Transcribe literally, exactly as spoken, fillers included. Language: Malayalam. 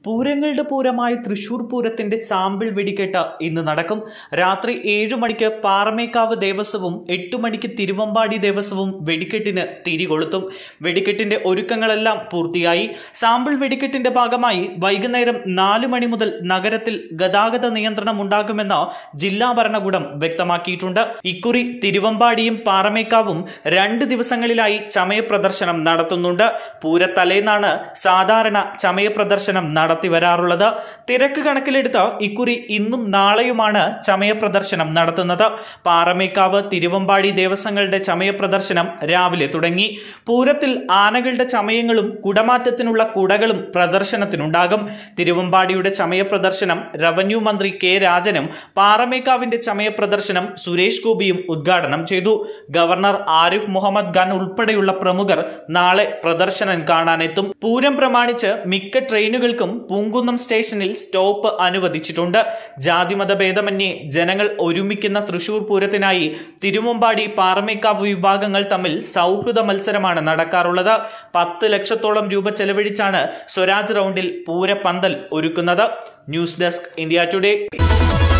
പൂരങ്ങളുടെ പൂരമായ തൃശൂർ പൂരത്തിന്റെ സാമ്പിൾ വെടിക്കെട്ട് ഇന്ന് നടക്കും. രാത്രി ഏഴു മണിക്ക് പാറമേക്കാവ് ദേവസ്വവും എട്ടു മണിക്ക് തിരുവമ്പാടി ദേവസ്വവും വെടിക്കെട്ടിന് തിരികൊളുത്തും. വെടിക്കെട്ടിന്റെ ഒരുക്കങ്ങളെല്ലാം പൂർത്തിയായി. സാമ്പിൾ വെടിക്കെട്ടിന്റെ ഭാഗമായി വൈകുന്നേരം നാലു മണി മുതൽ നഗരത്തിൽ ഗതാഗത നിയന്ത്രണം ഉണ്ടാകുമെന്ന് ജില്ലാ ഭരണകൂടം വ്യക്തമാക്കിയിട്ടുണ്ട്. ഇക്കുറി തിരുവമ്പാടിയും പാറമേക്കാവും രണ്ട് ദിവസങ്ങളിലായി ചമയ പ്രദർശനം നടത്തുന്നുണ്ട്. പൂരത്തലേന്നാണ് സാധാരണ ചമയ പ്രദർശനം നടത്തി വരാറുള്ളത്. തിരക്ക് കണക്കിലെടുത്ത് ഇക്കുറി ഇന്നും നാളെയുമാണ് ചമയ പ്രദർശനം നടത്തുന്നത്. പാറമേക്കാവ് തിരുവമ്പാടി ദേവസ്വങ്ങളുടെ ചമയ പ്രദർശനം രാവിലെ തുടങ്ങി. പൂരത്തിൽ ആനകളുടെ ചമയങ്ങളും കുടമാറ്റത്തിനുള്ള കുടകളും പ്രദർശനത്തിനുണ്ടാകും. തിരുവമ്പാടിയുടെ ചമയ പ്രദർശനം റവന്യൂ മന്ത്രി കെ രാജനും പാറമേക്കാവിന്റെ ചമയ പ്രദർശനം സുരേഷ് ഗോപിയും ഉദ്ഘാടനം ചെയ്തു. ഗവർണർ ആരിഫ് മുഹമ്മദ് ഖാൻ ഉൾപ്പെടെയുള്ള പ്രമുഖർ നാളെ പ്രദർശനം കാണാനെത്തും. പൂരം പ്രമാണിച്ച് മിക്ക ട്രെയിനുകൾക്കും പൂങ്കുന്നം സ്റ്റേഷനിൽ സ്റ്റോപ്പ് അനുവദിച്ചിട്ടുണ്ട്. ജാതിമത ഭേദമന്യേ ജനങ്ങൾ ഒരുമിക്കുന്ന തൃശൂർ പൂരത്തിനായി തിരുവമ്പാടി പാറമേക്കാവ് വിഭാഗങ്ങൾ തമ്മിൽ സൗഹൃദ മത്സരമാണ് നടക്കാറുള്ളത്. പത്ത് ലക്ഷത്തോളം രൂപ ചെലവഴിച്ചാണ് സ്വരാജ് റൗണ്ടിൽ പൂരപ്പന്തൽ ഒരുക്കുന്നത്. News desk India today.